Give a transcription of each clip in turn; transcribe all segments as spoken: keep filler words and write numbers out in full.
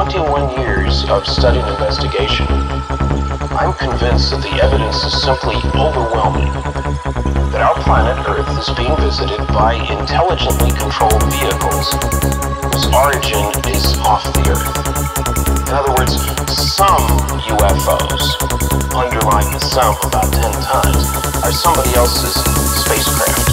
twenty-one years of study and investigation, I'm convinced that the evidence is simply overwhelming. That our planet Earth is being visited by intelligently controlled vehicles whose origin is off the Earth. In other words, some U F Os, underlying the sum about ten times, are somebody else's spacecraft.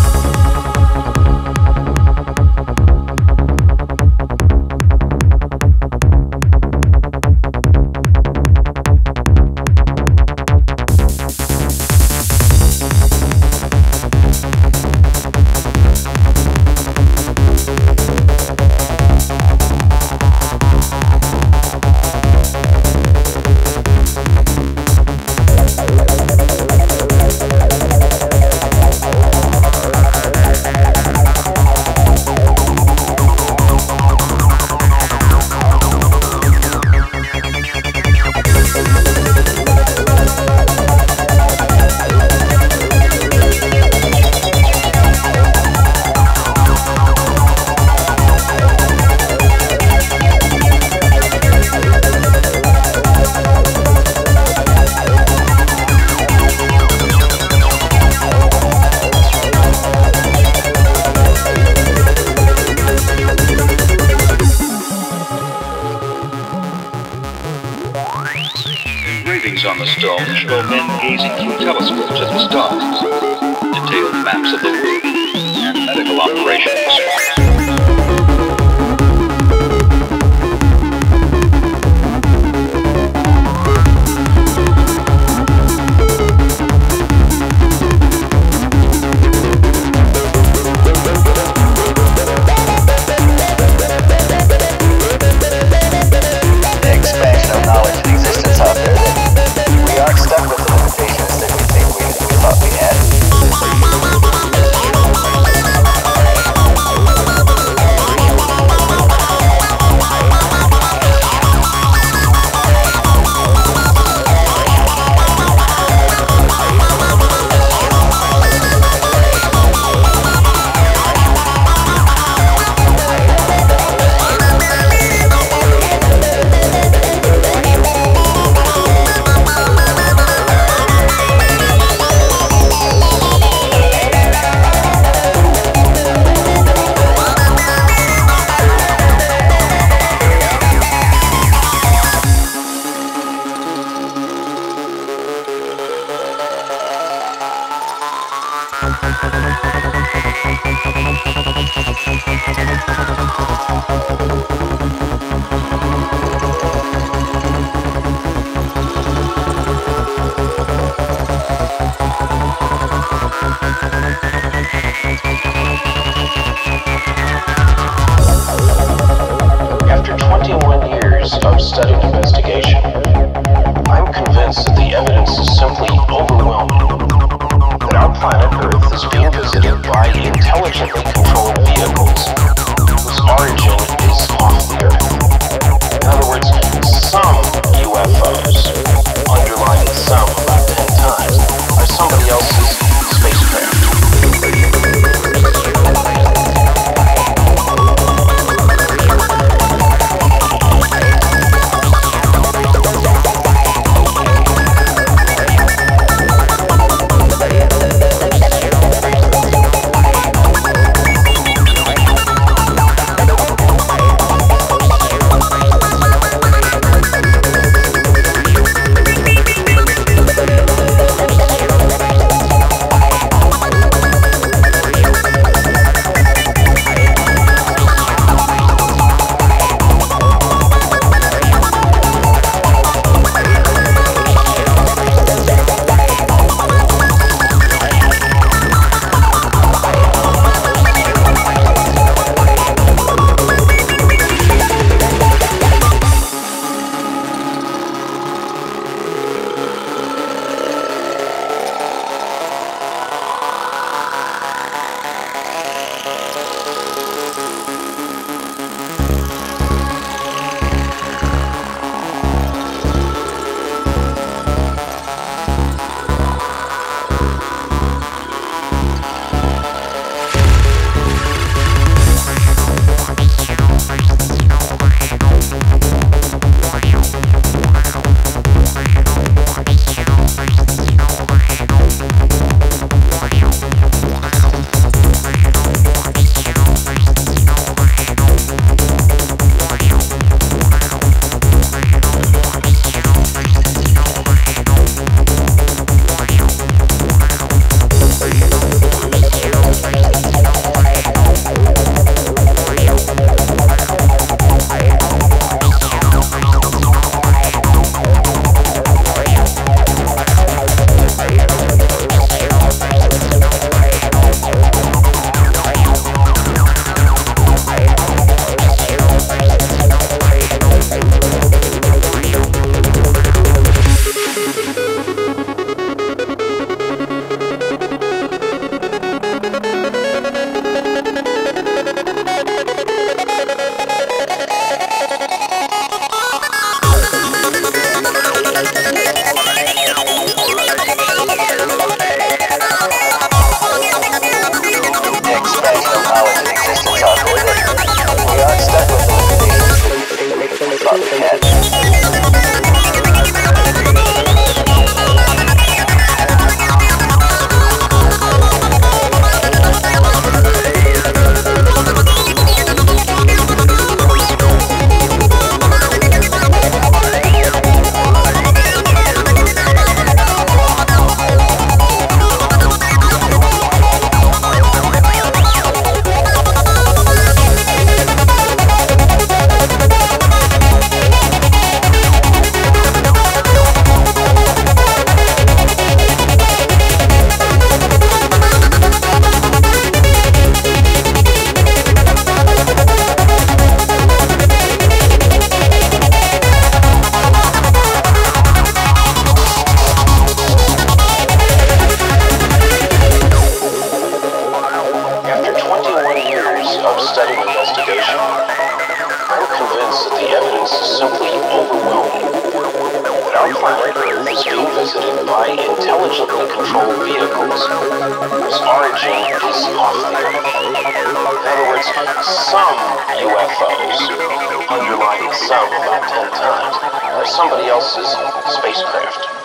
On the stone show men gazing through telescopes at the stars, detailed maps of the world, and medical operations. After twenty-one years of study and investigation, I'm convinced that the evidence is simply overwhelming. That our planet Earth is being visited by intelligently controlled vehicles whose origin is off the Earth. In other words, some U F Os, underlying the sum about ten times, are somebody else's spacecraft. our planet Earth is being visited by intelligently controlled vehicles whose origin is off the Earth. In other words, some U F Os, underlining some about ten times, are somebody else's spacecraft.